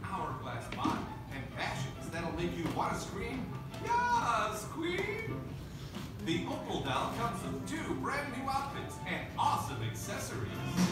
hourglass body and fashions that'll make you want to scream, "Yes, Queen!" The Opal doll comes with 2 brand new outfits and awesome accessories.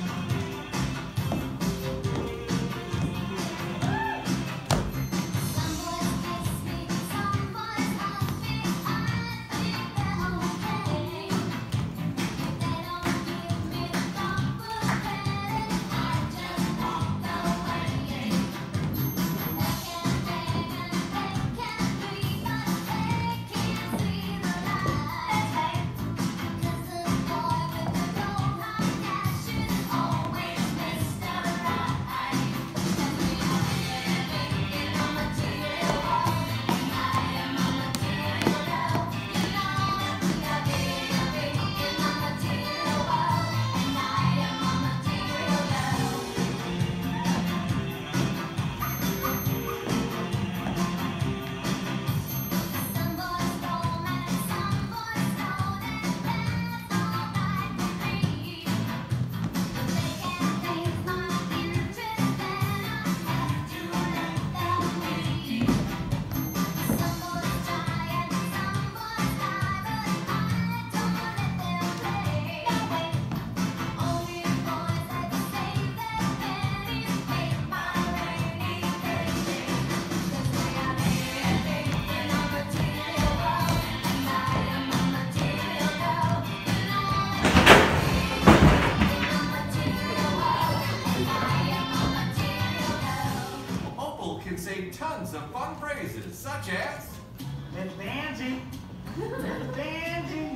Can say tons of fun phrases, such as It's Angie. It's Angie.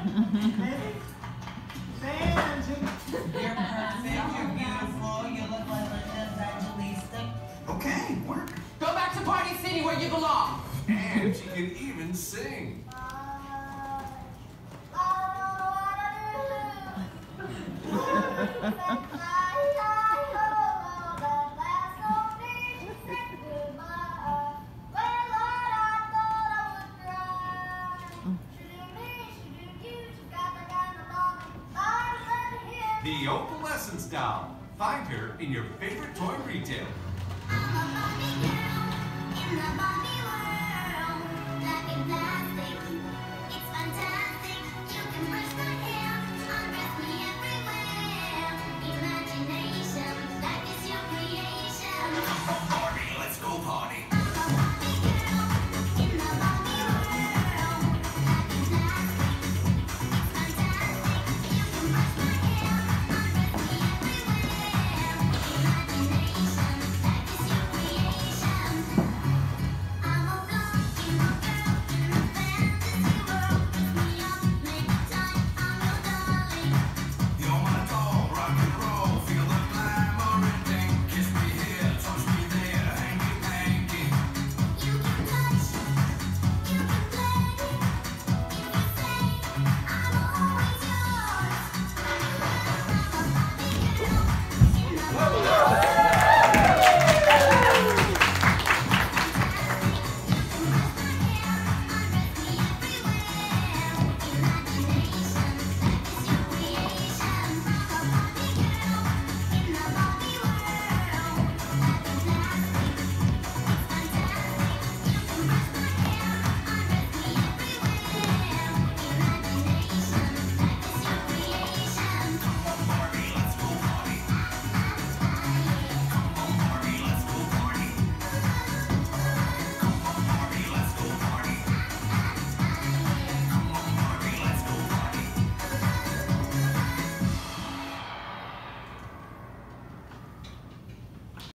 It's Angie. You're perfect, you're beautiful, you look like Linda Evangelista. Okay, work. Go back to Party City where you belong. and she can even sing. The Opalescence doll. Find her in your favorite toy retailer. I'm a Barbie girl in the Barbie world, black and black.